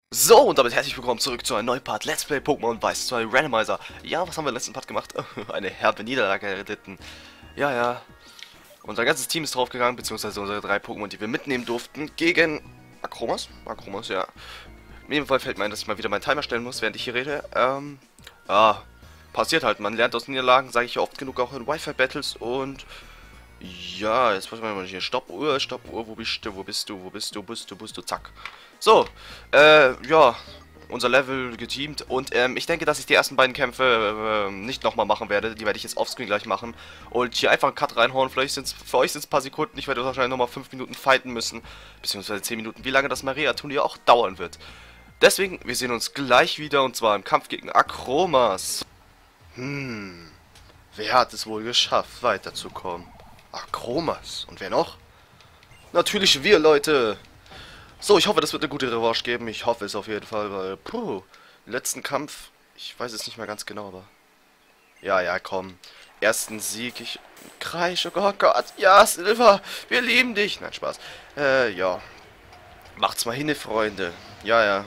So, und damit herzlich willkommen zurück zu einem neuen Part Let's Play Pokémon Weiß 2 Randomizer. Ja, was haben wir im letzten Part gemacht? Eine herbe Niederlage erlitten. Ja. Unser ganzes Team ist draufgegangen, beziehungsweise unsere 3 Pokémon, die wir mitnehmen durften, gegen Akromas? Akromas, ja. In jedem Fall fällt mir ein, dass ich mal wieder meinen Timer stellen muss, während ich hier rede. Ja, passiert halt. Man lernt aus Niederlagen, sage ich ja oft genug auch in Wi-Fi-Battles und... Ja, jetzt muss man mal hier. Stoppuhr, Stoppuhr, wo bist du, zack. So, ja, unser Level geteamt und ich denke, dass ich die ersten beiden Kämpfe nicht nochmal machen werde. Die werde ich jetzt offscreen gleich machen und hier einfach einen Cut reinhauen. Vielleicht sind es für euch ein paar Sekunden. Ich werde wahrscheinlich nochmal 5 Minuten fighten müssen, beziehungsweise 10 Minuten, wie lange das Maria-Turnier auch dauern wird. Deswegen, wir sehen uns gleich wieder und zwar im Kampf gegen Akromas. Wer hat es wohl geschafft, weiterzukommen? Akromas. Und wer noch? Natürlich wir, Leute. So, ich hoffe, das wird eine gute Revanche geben. Ich hoffe es auf jeden Fall, weil, den letzten Kampf, ich weiß es nicht mehr ganz genau, aber... Ja, komm. Ersten Sieg, ich... Kreisch, oh Gott, ja, Silver, wir lieben dich. Nein, Spaß. Ja. Macht's mal hin, Freunde. Ja.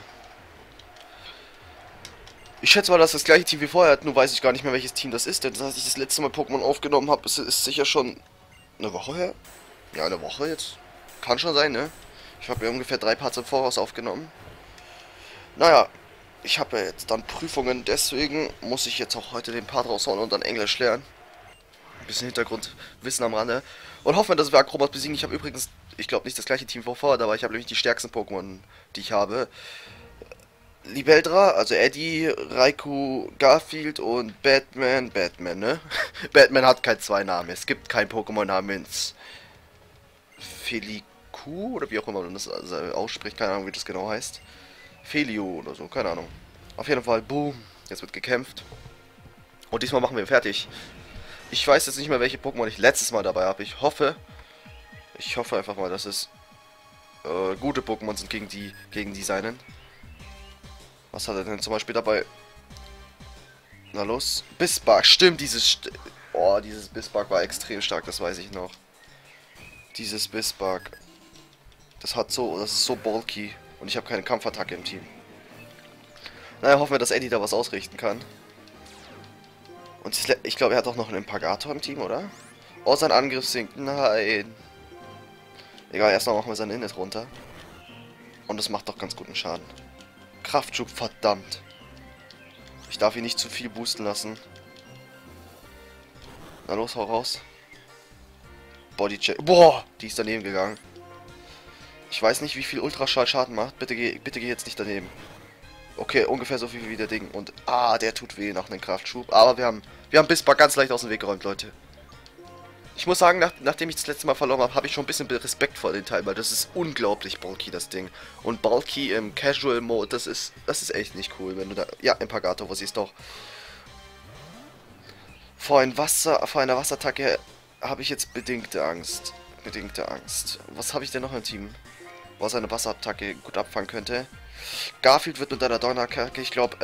Ich schätze mal, dass das gleiche Team wie vorher hat, nur weiß ich gar nicht mehr, welches Team das ist, denn als ich das letzte Mal Pokémon aufgenommen habe, ist sicher schon eine Woche her. Ja, eine Woche jetzt. Kann schon sein, ne? Ich habe ja ungefähr 3 Parts im Voraus aufgenommen. Naja, ich habe ja jetzt dann Prüfungen, deswegen muss ich jetzt auch heute den Part raushauen und dann Englisch lernen. Ein bisschen Hintergrundwissen am Rande. Und hoffen wir, dass wir Akromas besiegen. Ich habe übrigens, ich glaube nicht das gleiche Team wie vorher, aber ich habe nämlich die stärksten Pokémon, die ich habe. Libeldra, also Eddie, Raikou, Garfield und Batman, ne? Batman hat keinen Zweinamen. Es gibt kein Pokémon namens Feliku oder wie auch immer man das ausspricht, keine Ahnung, wie das genau heißt. Felio oder so, keine Ahnung. Auf jeden Fall, boom, jetzt wird gekämpft. Und diesmal machen wir fertig. Ich weiß jetzt nicht mehr, welche Pokémon ich letztes Mal dabei habe. Ich hoffe einfach mal, dass es gute Pokémon sind gegen die seinen. Was hat er denn zum Beispiel dabei? Na los. Bisbark, stimmt, dieses Bisbark war extrem stark, das weiß ich noch. Dieses Bisbark. Das ist so bulky. Und ich habe keine Kampfattacke im Team. Naja, hoffen wir, dass Eddie da was ausrichten kann. Und ich glaube, er hat auch noch einen Impagator im Team, oder? Oh, sein Angriff sinkt. Nein. Egal, erstmal machen wir sein Init runter. Und das macht doch ganz guten Schaden. Kraftschub, verdammt. Ich darf ihn nicht zu viel boosten lassen. Na los, hau raus. Bodycheck. Boah, die ist daneben gegangen. Ich weiß nicht, wie viel Ultraschall Schaden macht. Bitte geh jetzt nicht daneben. Okay, ungefähr so viel wie der Ding. Und, der tut weh nach einem Kraftschub. Aber wir haben Bismarck ganz leicht aus dem Weg geräumt, Leute. Ich muss sagen, nachdem ich das letzte Mal verloren habe, habe ich schon ein bisschen Respekt vor den Teil, weil das ist unglaublich bulky, das Ding. Und bulky im Casual Mode, das ist echt nicht cool, wenn du da... Ja, Impagator, wo siehst doch. Vor einer Wasserattacke habe ich jetzt bedingte Angst. Was habe ich denn noch im Team, wo er seine Wasserattacke gut abfangen könnte? Garfield wird mit einer Donnerkacke, ich glaube,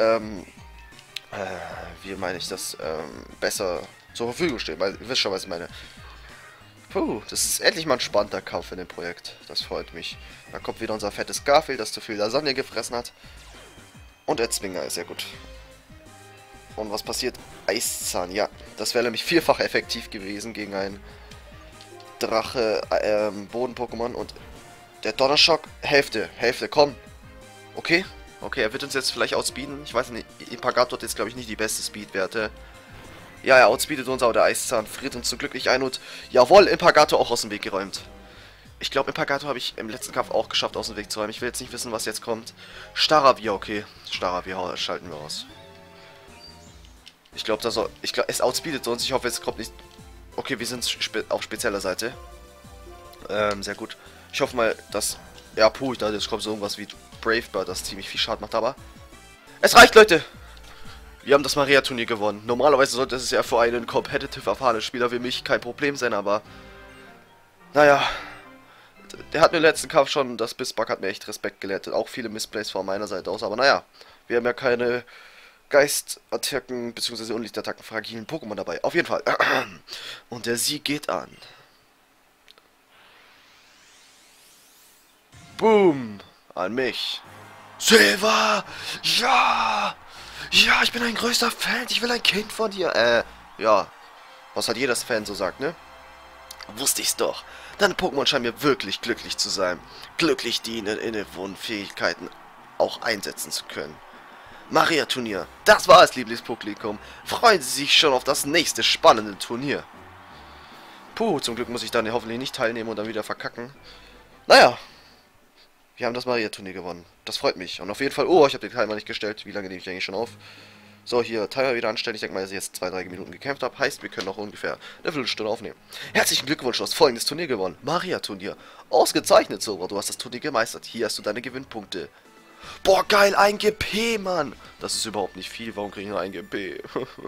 wie meine ich das, besser zur Verfügung stehen, weil ihr wisst schon, was ich meine. Puh, das ist endlich mal ein spannender Kampf in dem Projekt. Das freut mich. Da kommt wieder unser fettes Garfield, das zu viel Lasagne gefressen hat. Und Erzwinger ist ja gut. Und was passiert? Eiszahn, ja. Das wäre nämlich vierfach effektiv gewesen gegen einen Drache, Boden-Pokémon. Und der Donnerschock, Hälfte, komm. Okay, er wird uns jetzt vielleicht outspeeden. Ich weiß nicht, Impagator hat jetzt, glaube ich, nicht die beste Speedwerte. Ja, er outspeedet uns, aber der Eiszahn friert uns zum Glück nicht ein und... Jawohl, Impagator auch aus dem Weg geräumt. Ich glaube, Impagator habe ich im letzten Kampf auch geschafft, aus dem Weg zu räumen. Ich will jetzt nicht wissen, was jetzt kommt. Staravia, okay. Staravia schalten wir aus. Ich glaube, es outspeedet uns. Ich hoffe, es kommt nicht... Okay, wir sind auf spezieller Seite. Sehr gut. Ich hoffe mal, dass... Ja, ich dachte, jetzt kommt so irgendwas wie Bravebird, das ziemlich viel Schaden macht, aber... Es reicht, Leute! Wir haben das Maria-Turnier gewonnen. Normalerweise sollte es ja für einen competitive erfahrenen Spieler wie mich kein Problem sein, aber... Naja... Der hat mir im letzten Kampf schon... Das Bismarck hat mir echt Respekt gelehrt. Auch viele Missplays von meiner Seite aus, aber naja. Wir haben ja keine... Geistattacken bzw. Unlichtattacken fragilen Pokémon dabei. Auf jeden Fall. Und der Sieg geht an. Boom! An mich. Silva! Ja! Ja, ich bin ein größter Fan. Ich will ein Kind von dir. Ja. Was halt jedes Fan so sagt, ne? Wusste ich's doch. Deine Pokémon scheinen mir wirklich glücklich zu sein. Glücklich, die innewohnenden Fähigkeiten auch einsetzen zu können. Maria-Turnier. Das war es, Lieblingspublikum. Freuen Sie sich schon auf das nächste spannende Turnier. Puh, zum Glück muss ich dann hoffentlich nicht teilnehmen und dann wieder verkacken. Naja, wir haben das Maria-Turnier gewonnen. Das freut mich. Und auf jeden Fall... Oh, ich habe den Timer nicht gestellt. Wie lange nehme ich eigentlich schon auf? So, hier, Timer wieder anstellen. Ich denke mal, dass ich jetzt 2-3 Minuten gekämpft habe. Heißt, wir können noch ungefähr eine Viertelstunde aufnehmen. Herzlichen Glückwunsch, du hast folgendes Turnier gewonnen. Maria-Turnier. Ausgezeichnet, Silber. Du hast das Turnier gemeistert. Hier hast du deine Gewinnpunkte. Boah, geil, 1 GP, Mann. Das ist überhaupt nicht viel. Warum kriege ich nur 1 GP?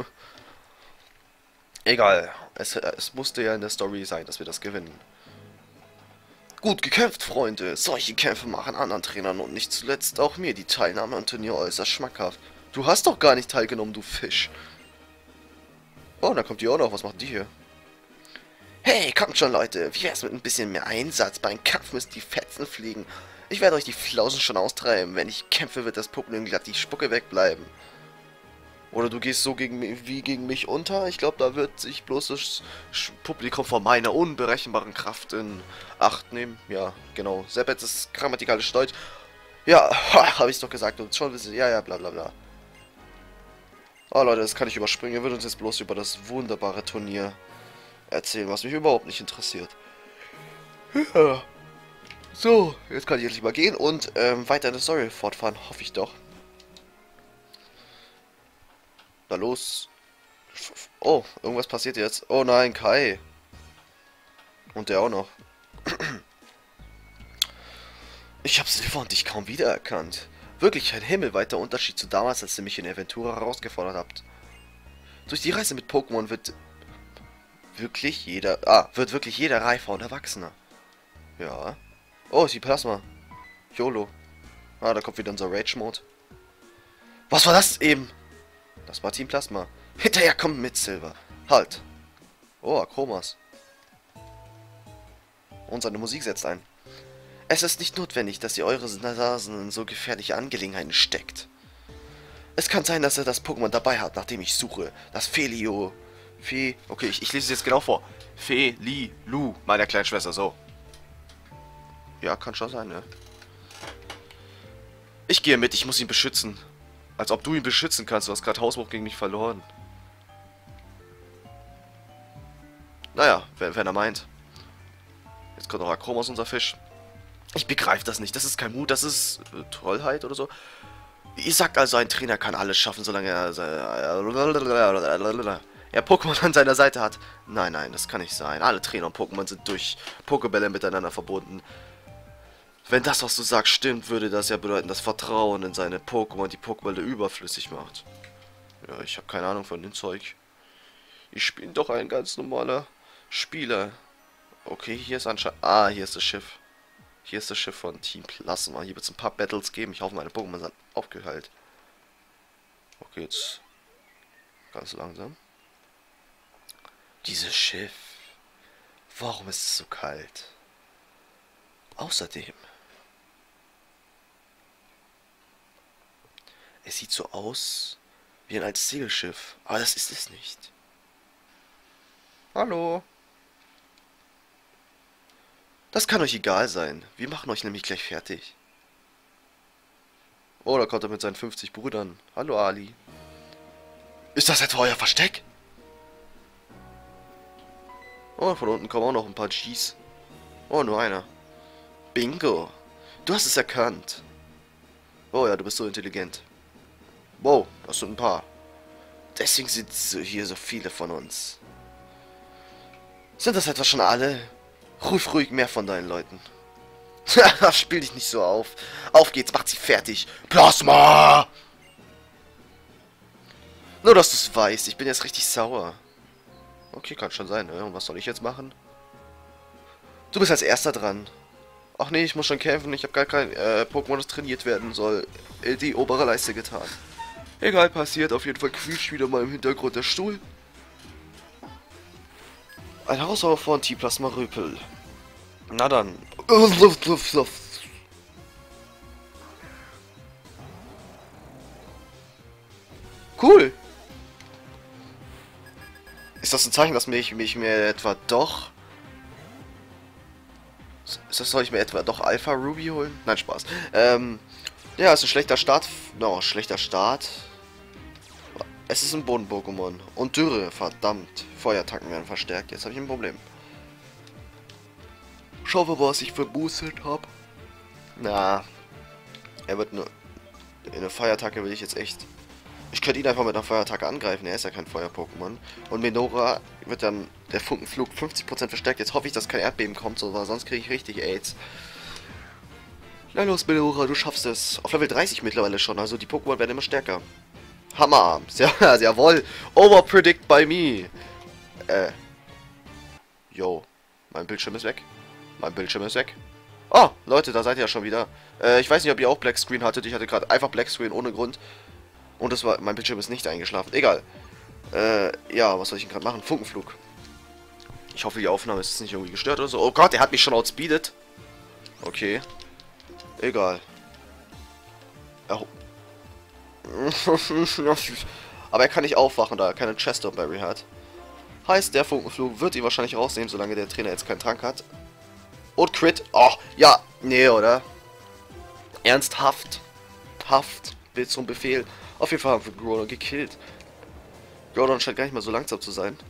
Egal. Es musste ja in der Story sein, dass wir das gewinnen. Gut gekämpft, Freunde. Solche Kämpfe machen anderen Trainern und nicht zuletzt auch mir die Teilnahme am Turnier äußerst schmackhaft. Du hast doch gar nicht teilgenommen, du Fisch. Oh, da kommt die auch noch. Was macht die hier? Hey, kommt schon, Leute. Wie wär's mit ein bisschen mehr Einsatz? Beim Kampf müsst die Fetzen fliegen. Ich werde euch die Flausen schon austreiben. Wenn ich kämpfe, wird das Pokémon glatt die Spucke wegbleiben. Oder du gehst so gegen mich unter. Ich glaube, da wird sich bloß das Publikum von meiner unberechenbaren Kraft in Acht nehmen. Ja, genau. Seppets ist grammatikalisch Deutsch. Ja, habe ich doch gesagt. Und schon wissen, ja, bla bla bla. Oh, Leute, das kann ich überspringen. Er wird uns jetzt bloß über das wunderbare Turnier erzählen, was mich überhaupt nicht interessiert. Ja. So, jetzt kann ich endlich mal gehen und weiter in der Story fortfahren. Hoffe ich doch. Na los. Oh, irgendwas passiert jetzt. Oh nein, Kai. Und der auch noch. Ich habe Silva und dich kaum wiedererkannt. Wirklich ein himmelweiter Unterschied zu damals, als ihr mich in Aventura herausgefordert habt. Durch die Reise mit Pokémon wird wirklich jeder reifer und erwachsener. Ja. Oh, ist die Plasma. YOLO. Ah, da kommt wieder unser Rage-Mode. Was war das eben? Das war Team Plasma. Hinterher kommt mit Silver. Halt. Oh, Akromas. Und seine Musik setzt ein. Es ist nicht notwendig, dass ihr eure Nasen in so gefährliche Angelegenheiten steckt. Es kann sein, dass er das Pokémon dabei hat, nach dem ich suche. Das Felio. Okay, ich lese es jetzt genau vor. Felilu, meiner kleinen Schwester, so. Ja, kann schon sein, ne? Ich gehe mit, ich muss ihn beschützen. Als ob du ihn beschützen kannst, du hast gerade Hausbruch gegen mich verloren. Naja, wenn er meint. Jetzt kommt noch Akromas, unser Fisch. Ich begreife das nicht, das ist kein Mut, das ist Tollheit oder so. Ihr sagt also, ein Trainer kann alles schaffen, solange er Pokémon an seiner Seite hat. Nein, das kann nicht sein. Alle Trainer und Pokémon sind durch Pokébälle miteinander verbunden. Wenn das, was du sagst, stimmt, würde das ja bedeuten, dass Vertrauen in seine Pokémon die Pokébälle überflüssig macht. Ja, ich habe keine Ahnung von dem Zeug. Ich bin doch ein ganz normaler Spieler. Okay, hier ist anscheinend... Ah, hier ist das Schiff. Hier ist das Schiff von Team Plasma. Hier wird es ein paar Battles geben. Ich hoffe, meine Pokémon sind aufgeheilt. Okay, jetzt... Ganz langsam. Dieses Schiff. Warum ist es so kalt? Außerdem... Es sieht so aus wie ein altes Segelschiff. Aber das ist es nicht. Hallo. Das kann euch egal sein. Wir machen euch nämlich gleich fertig. Oh, da kommt er mit seinen 50 Brüdern. Hallo, Ali. Ist das etwa euer Versteck? Oh, von unten kommen auch noch ein paar Gs. Oh, nur einer. Bingo. Du hast es erkannt. Oh ja, du bist so intelligent. Wow, das sind ein paar. Deswegen sind hier so viele von uns. Sind das etwa schon alle? Ruf ruhig mehr von deinen Leuten. Spiel dich nicht so auf. Auf geht's, macht sie fertig. Plasma! Nur, dass du es weißt, ich bin jetzt richtig sauer. Okay, kann schon sein, ne? Und was soll ich jetzt machen? Du bist als erster dran. Ach nee, ich muss schon kämpfen. Ich habe gar kein Pokémon, das trainiert werden soll. Die obere Leiste getan. Egal, passiert. Auf jeden Fall quietscht wieder mal im Hintergrund der Stuhl. Ein Hausauer von Team Plasma Röpel. Na dann. Cool. Ist das ein Zeichen, dass mich mir etwa doch... Soll ich mir etwa doch Alpha Ruby holen? Nein, Spaß. Ja, ist ein schlechter Start. No, schlechter Start. Es ist ein Boden-Pokémon. Und Dürre, verdammt. Feuerattacken werden verstärkt. Jetzt habe ich ein Problem. Schauen wir mal, was ich für Boosted habe. Na, er wird nur... Eine Feuerattacke will ich jetzt echt... Ich könnte ihn einfach mit einer Feuerattacke angreifen. Er ist ja kein Feuer-Pokémon. Und Menora wird dann der Funkenflug 50% verstärkt. Jetzt hoffe ich, dass kein Erdbeben kommt, so, weil sonst kriege ich richtig AIDS. Na los, Menora, du schaffst es. Auf Level 30 mittlerweile schon, also die Pokémon werden immer stärker. Hammer. Ja, jawohl. Overpredict by me. Yo. Mein Bildschirm ist weg. Mein Bildschirm ist weg. Oh, Leute, da seid ihr ja schon wieder. Ich weiß nicht, ob ihr auch Black Screen hattet. Ich hatte gerade einfach Black Screen ohne Grund. Und das war, mein Bildschirm ist nicht eingeschlafen. Egal. Ja, was soll ich denn gerade machen? Funkenflug. Ich hoffe, die Aufnahme ist nicht irgendwie gestört oder so. Oh Gott, der hat mich schon outspeedet. Okay. Egal. Oh. Aber er kann nicht aufwachen, da er keine Chesterberry hat. Heißt, der Funkenflug wird ihn wahrscheinlich rausnehmen, solange der Trainer jetzt keinen Trank hat. Und Crit. Oh, ja. Nee, oder? Ernsthaft. Haft. Will zum Befehl. Auf jeden Fall haben wir Groudon gekillt. Groudon scheint gar nicht mal so langsam zu sein.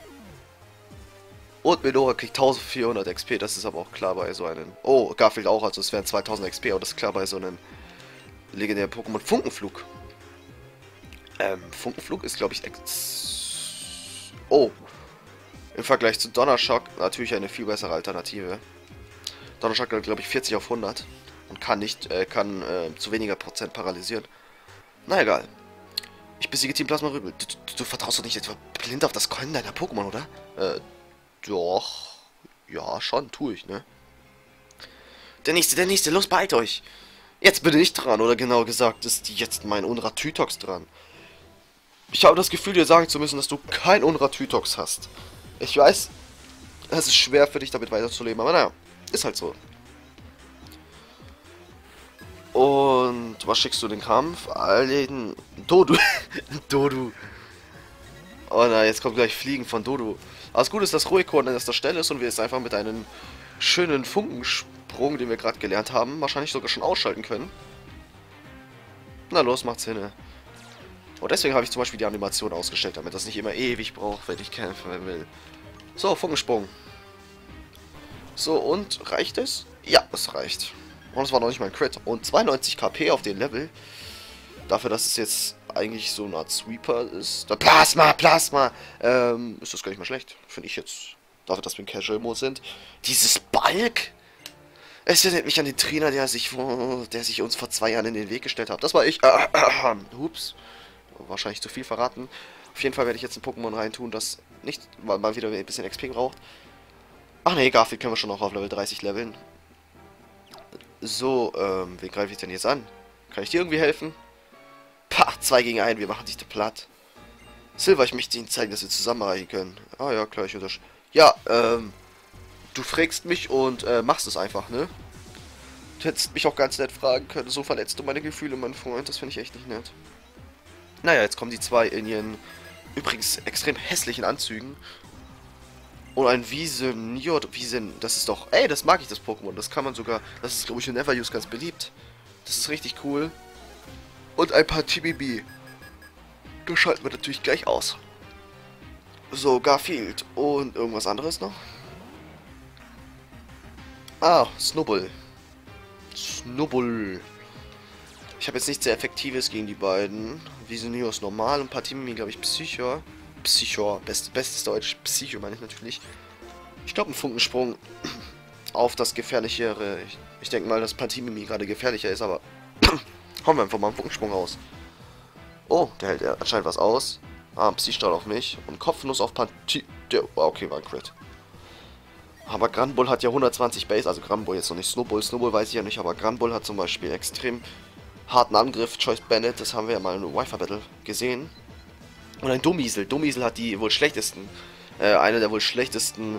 Und Menora kriegt 1400 XP. Das ist aber auch klar bei so einem... Oh, Garfield auch. Also es wären 2000 XP. Aber das ist klar bei so einem legendären Pokémon. Funkenflug. Funkenflug ist, glaube ich... Oh. Im Vergleich zu Donnerschock natürlich eine viel bessere Alternative. Donnerschock hat, glaube ich, 40 auf 100. Und kann zu weniger Prozent paralysieren. Na egal. Ich besiege Team Plasma Rübel. Du vertraust doch nicht etwa blind auf das Können deiner Pokémon, oder? Doch. Ja, schon, tue ich, ne? Der nächste, los, beeilt euch! Jetzt bin ich dran, oder genau gesagt, ist jetzt mein Unrathytox dran. Ich habe das Gefühl, dir sagen zu müssen, dass du kein Unrathytox hast. Ich weiß, es ist schwer für dich, damit weiterzuleben, aber naja, ist halt so. Und was schickst du den Kampf? Alten Dodu. Dodu. Oh nein, jetzt kommt gleich Fliegen von Dodu. Aber das Gute ist, dass Ruhigkorn an erster Stelle ist und wir jetzt einfach mit einem schönen Funkensprung, den wir gerade gelernt haben, wahrscheinlich sogar schon ausschalten können. Na los, macht's hin. Und deswegen habe ich zum Beispiel die Animation ausgestellt, damit das nicht immer ewig braucht, wenn ich kämpfen will. So, Funkensprung. So, und reicht es? Ja, es reicht. Und es war noch nicht mal ein Crit. Und 92 KP auf den Level. Dafür, dass es jetzt eigentlich so eine Art Sweeper ist. Plasma! Ist das gar nicht mal schlecht. Finde ich jetzt. Dafür, dass wir in Casual-Mode sind. Dieses Balk! Es erinnert mich an den Trainer, der sich uns vor 2 Jahren in den Weg gestellt hat. Das war ich. Hups. Wahrscheinlich zu viel verraten. Auf jeden Fall werde ich jetzt ein Pokémon reintun, das nicht mal wieder ein bisschen XP braucht. Ach ne, Garfield können wir schon noch auf Level 30 leveln. So, wen greife ich denn jetzt an? Kann ich dir irgendwie helfen? Pah, 2 gegen 1, wir machen dich platt. Silver, ich möchte Ihnen zeigen, dass wir zusammen erreichen können. Ah ja, klar, ich unterschreibe. Ja, du fragst mich und machst es einfach, ne? Du hättest mich auch ganz nett fragen können. So verletzt du meine Gefühle, mein Freund. Das finde ich echt nicht nett. Naja, jetzt kommen die 2 in ihren übrigens extrem hässlichen Anzügen. Und ein Wiesen, das ist doch... Ey, das mag ich, das Pokémon. Das kann man sogar... Das ist, glaube ich, in Neveruse ganz beliebt. Das ist richtig cool. Und ein paar TBB. Das schalten wir natürlich gleich aus. So, Garfield. Und irgendwas anderes noch? Ah, Snubbull. Snubbull. Ich habe jetzt nichts sehr Effektives gegen die beiden. Visonius normal und Patimimi, glaube ich, Psycho. Psycho, bestes Deutsch. Psycho meine ich natürlich. Ich glaube, ein Funkensprung auf das gefährlichere. Ich denke mal, dass Patimimi gerade gefährlicher ist, aber hauen wir einfach mal einen Funkensprung aus. Oh, der hält anscheinend was aus. Ah, Psystrahl auf mich. Und Kopfnuss auf Patimimi. Okay, war ein Crit. Aber Granbull hat ja 120 Base, also Granbull jetzt noch nicht Snowbull. Snowbull weiß ich ja nicht, aber Granbull hat zum Beispiel extrem harten Angriff. Choice Bennett, das haben wir ja mal in Wi-Fi Battle gesehen. Und ein Dummiesel. Dummiesel hat die wohl schlechtesten, eine der wohl schlechtesten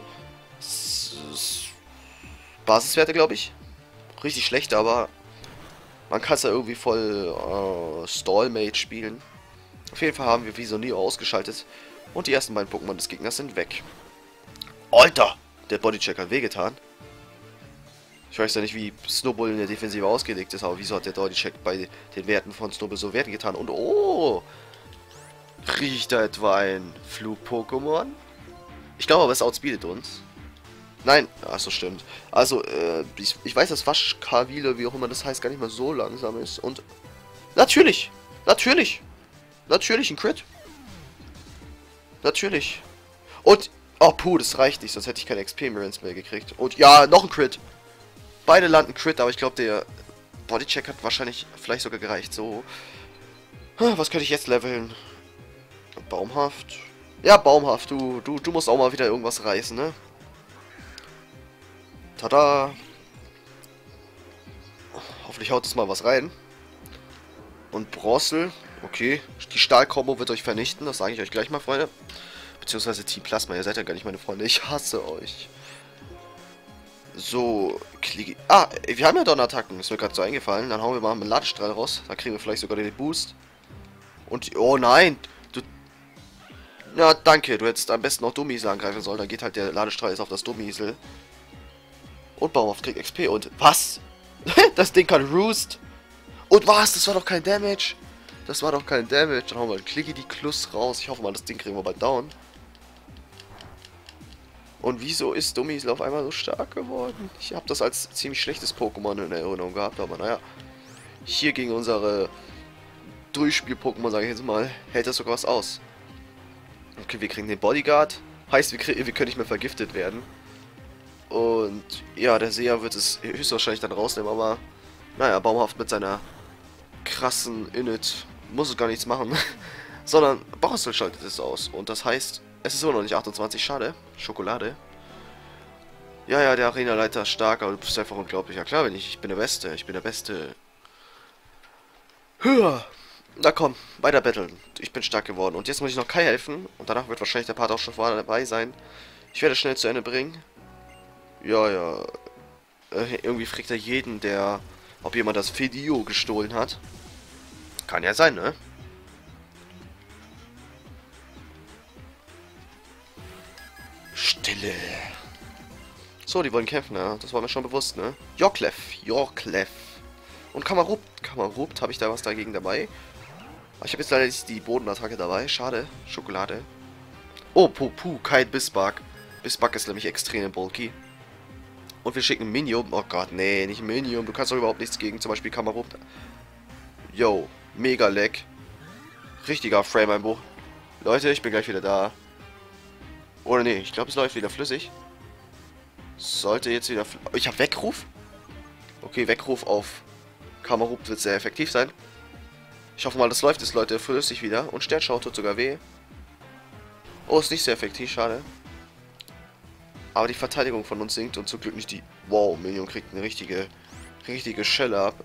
Basiswerte, glaube ich. Richtig schlecht, aber man kann es ja irgendwie voll Stallmate spielen. Auf jeden Fall haben wir Visonio ausgeschaltet. Und die ersten beiden Pokémon des Gegners sind weg. Alter! Der Bodycheck hat wehgetan. Ich weiß ja nicht, wie Snowball in der Defensive ausgelegt ist, aber wieso hat der Bodycheck bei den Werten von Snowball so Werten getan? Und oh! Riecht da etwa ein Flug-Pokémon? Ich glaube aber, es outspeedet uns. Nein, achso, stimmt. Also, ich weiß, dass Waschkavile, wie auch immer das heißt, gar nicht mal so langsam ist. Und natürlich! Natürlich! Natürlich ein Crit. Natürlich. Und, oh puh, das reicht nicht, sonst hätte ich keine Experience mehr gekriegt. Und ja, noch ein Crit. Beide landen Crit, aber ich glaube, der Bodycheck hat wahrscheinlich vielleicht sogar gereicht. So. Was könnte ich jetzt leveln? Baumhaft. Ja, Baumhaft, du musst auch mal wieder irgendwas reißen, ne? Tada! Hoffentlich haut es mal was rein. Und Brossel, okay. Die Stahl-Kombo wird euch vernichten, das sage ich euch gleich mal, Freunde. Beziehungsweise Team Plasma, ihr seid ja gar nicht meine Freunde, ich hasse euch. So, ah, wir haben ja Donnertacken, ist mir gerade so eingefallen. Dann hauen wir mal einen Ladestrahl raus, dann kriegen wir vielleicht sogar den Boost. Und, oh nein, du... Ja, danke, du hättest am besten noch Dummiesel angreifen sollen, dann geht halt der Ladestrahl jetzt auf das Dummiesel. Und Baumhaft kriegt XP und, was? Das Ding kann Roost. Und was? Das war doch kein Damage. Das war doch kein Damage. Dann hauen wir einen Klicky-Kluss raus. Ich hoffe mal, das Ding kriegen wir bald down. Und wieso ist Dummiesel auf einmal so stark geworden? Ich habe das als ziemlich schlechtes Pokémon in Erinnerung gehabt, aber naja. Hier gegen unsere Durchspiel-Pokémon, sage ich jetzt mal, hält das sogar was aus. Okay, wir kriegen den Bodyguard. Heißt, wir können nicht mehr vergiftet werden. Und ja, der Seher wird es höchstwahrscheinlich dann rausnehmen, aber naja, Baumhaft mit seiner krassen Init muss es gar nichts machen. Sondern Borstel schaltet es aus. Und das heißt, es ist immer noch nicht 28, schade. Schokolade. Ja, der Arena-Leiter ist stark, aber du bist einfach unglaublich. Ja klar, ich bin der Beste. Ich bin der Beste. Höher. Na komm, weiter betteln. Ich bin stark geworden. Und jetzt muss ich noch Kai helfen. Und danach wird wahrscheinlich der Part auch schon vorne dabei sein. Ich werde es schnell zu Ende bringen. Ja. Irgendwie fragt er jeden, ob jemand das Video gestohlen hat. Kann ja sein, ne? Stille. So, die wollen kämpfen, ja. Das war mir schon bewusst, ne? Jorklef. Und Kamarupt, habe ich da was dagegen dabei? Ich habe jetzt leider nicht die Bodenattacke dabei. Schade. Schokolade. Oh, kein Bisbark. Bisbark ist nämlich extrem bulky. Und wir schicken Minium. Oh Gott, nee, nicht Minium. Du kannst doch überhaupt nichts gegen zum Beispiel Kamarupt. Yo, mega Lag. Richtiger Frame-Einbruch. Leute, ich bin gleich wieder da. Oder nee, ich glaube, es läuft wieder flüssig. Sollte jetzt wieder... Ich habe Weckruf? Okay, Weckruf auf Kamarupt wird sehr effektiv sein. Ich hoffe mal, das läuft jetzt, Leute, flüssig wieder. Und Sternschau tut sogar weh. Oh, ist nicht sehr effektiv, schade. Aber die Verteidigung von uns sinkt und zum Glück nicht die... Wow, Minion kriegt eine richtige Schelle ab.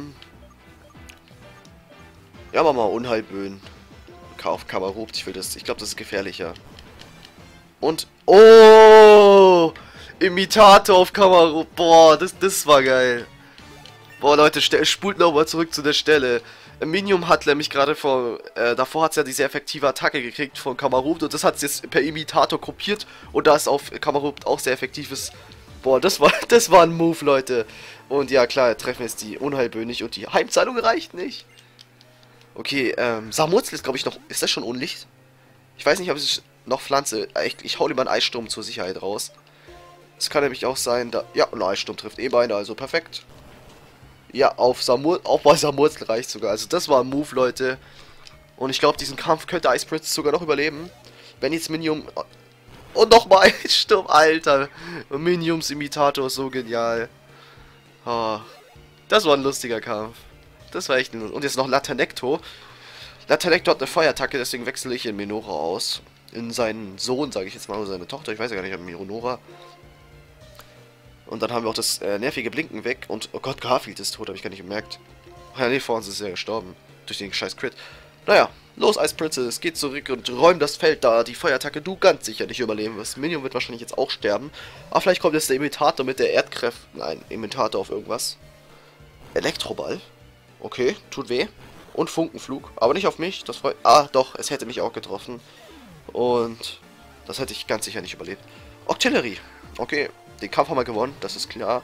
Ja, machen wir mal Unheilböen. Auf Kamarupt, ich glaube, das ist gefährlicher. Und... Oh! Imitator auf Kamarupt. Boah, das war geil. Boah, Leute, spult nochmal zurück zu der Stelle. Minium hat nämlich gerade davor hat es ja diese effektive Attacke gekriegt von Kamarupt und das hat es jetzt per Imitator kopiert und da es auf Kamarupt auch sehr effektiv ist. Boah, das war ein Move, Leute. Und ja, klar, treffen jetzt die Unheilböen nicht und die Heimzahlung reicht nicht. Okay, Samurzel ist, glaube ich, noch... Ist das schon Unlicht? Ich weiß nicht, ob ich noch pflanze. Ich hau lieber einen Eissturm zur Sicherheit raus. Es kann nämlich auch sein, da... Ja, ein Eissturm trifft beide, also perfekt. Ja, auch bei Samurzel reicht sogar. Also das war ein Move, Leute. Und ich glaube, diesen Kampf könnte Ice Prince sogar noch überleben. Wenn jetzt Minium... Und nochmal Eissturm, Alter. Miniums Imitator ist so genial. Oh, das war ein lustiger Kampf. Das war echt... Und jetzt noch Latanecto. Latanecto hat eine Feuerattacke, deswegen wechsle ich in Minora aus. In seinen Sohn, sage ich jetzt mal, oder seine Tochter. Ich weiß ja gar nicht, ob Minora. Und dann haben wir auch das nervige Blinken weg. Und, oh Gott, Garfield ist tot, habe ich gar nicht gemerkt. Ja, nee, vor uns ist er gestorben. Durch den scheiß Crit. Naja, los, Ice Princess, geht zurück und räum das Feld da. Die Feuerattacke du ganz sicher nicht überleben wirst. Minion wird wahrscheinlich jetzt auch sterben. Aber vielleicht kommt jetzt der Imitator mit der Erdkräfte. Nein, Imitator auf irgendwas. Elektroball. Okay, tut weh. Und Funkenflug. Aber nicht auf mich. Das freut... Ah, doch. Es hätte mich auch getroffen. Und das hätte ich ganz sicher nicht überlebt. Octillery. Okay. Den Kampf haben wir gewonnen. Das ist klar.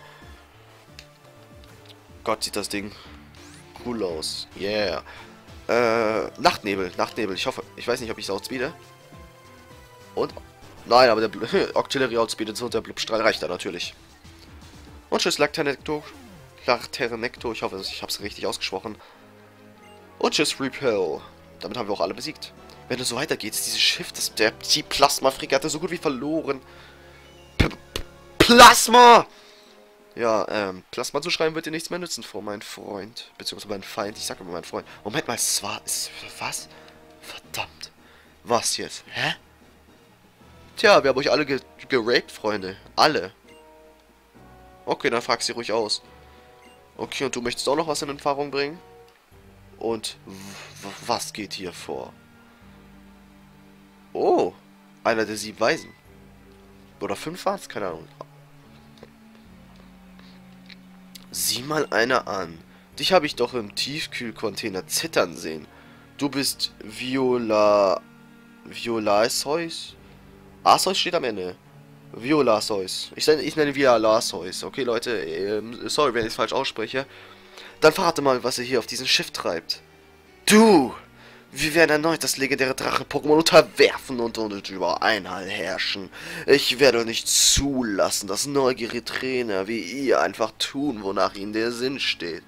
Gott, sieht das Ding cool aus. Yeah. Nachtnebel. Nachtnebel. Ich hoffe... Ich weiß nicht, ob ich es outspeede. Und... Nein, aber der Octillery outspeedet und der Blubstrahl reicht da natürlich. Und tschüss, Lacternecto. Lacternecto. Ich hoffe, ich habe es richtig ausgesprochen. Und tschüss, Repel. Damit haben wir auch alle besiegt. Wenn es so weitergeht, ist dieses Schiff, die Plasma-Fregatte so gut wie verloren. Plasma! Ja, Plasma zu schreiben wird dir nichts mehr nützen, vor mein Freund. Beziehungsweise mein Feind. Ich sag immer mein Freund. Moment mal, es war... Was? Verdammt. Was jetzt? Hä? Tja, wir haben euch alle geraped, Freunde. Alle. Okay, dann frag sie ruhig aus. Okay, und du möchtest auch noch was in Erfahrung bringen? Und was geht hier vor? Oh, einer der 7 Weisen. Oder 5 waren es? Keine Ahnung. Sieh mal einer an. Dich habe ich doch im Tiefkühlcontainer zittern sehen. Du bist Violaceus? Arceus steht am Ende. Violaceus. Ich nenne Violaceus. Okay, Leute, sorry, wenn ich es falsch ausspreche. Dann verrate mal, was ihr hier auf diesem Schiff treibt. Du! Wir werden erneut das legendäre Drachen-Pokémon unterwerfen und über Einhall herrschen. Ich werde nicht zulassen, dass neugierige Trainer wie ihr einfach tun, wonach ihnen der Sinn steht.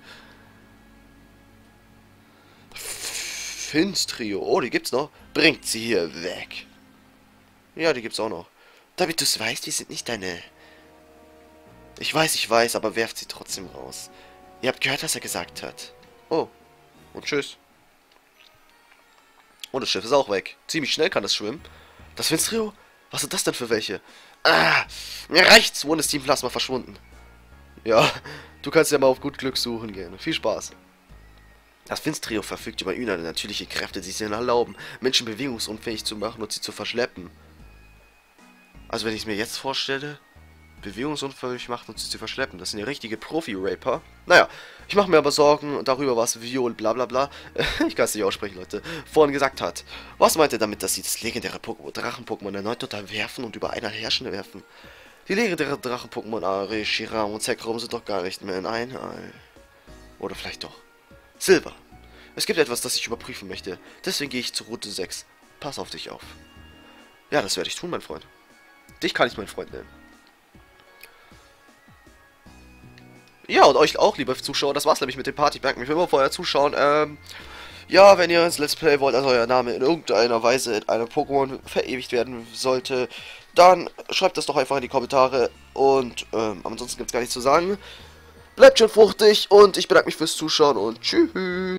Finstrio. Oh, die gibt's noch. Bringt sie hier weg. Ja, die gibt's auch noch. Damit du es weißt, wir sind nicht deine... Ich weiß, aber werft sie trotzdem raus. Ihr habt gehört, was er gesagt hat. Oh. Und tschüss. Und das Schiff ist auch weg. Ziemlich schnell kann es schwimmen. Das Finstrio? Was sind das denn für welche? Ah, mir reicht's. Wo ist Team Plasma verschwunden? Ja, du kannst ja mal auf gut Glück suchen gehen. Viel Spaß. Das Finstrio verfügt über natürliche Kräfte, die es ihnen erlauben, Menschen bewegungsunfähig zu machen und sie zu verschleppen. Also wenn ich es mir jetzt vorstelle, bewegungsunfähig machen und sie zu verschleppen, das sind ja richtige Profi-Raper. Naja, ich mache mir aber Sorgen darüber, was Viol blablabla, ich kann es nicht aussprechen, Leute, vorhin gesagt hat. Was meint er damit, dass sie das legendäre Drachen-Pokémon erneut unterwerfen und über einer Herrschende werfen? Die legendären Drachen-Pokémon Are, Shiram und Zekrom sind doch gar nicht mehr in Einhall. Oder vielleicht doch. Silver. Es gibt etwas, das ich überprüfen möchte. Deswegen gehe ich zur Route 6. Pass auf dich auf. Ja, das werde ich tun, mein Freund. Dich kann ich mein Freund nennen. Ja, und euch auch, liebe Zuschauer. Das war's nämlich mit dem Partypack. Ich will mal vorher zuschauen. Ja, wenn ihr ins Let's Play wollt, also euer Name in irgendeiner Weise in einem Pokémon verewigt werden sollte, dann schreibt das doch einfach in die Kommentare. Und ansonsten gibt's gar nichts zu sagen. Bleibt schön fruchtig und ich bedanke mich fürs Zuschauen und tschüss.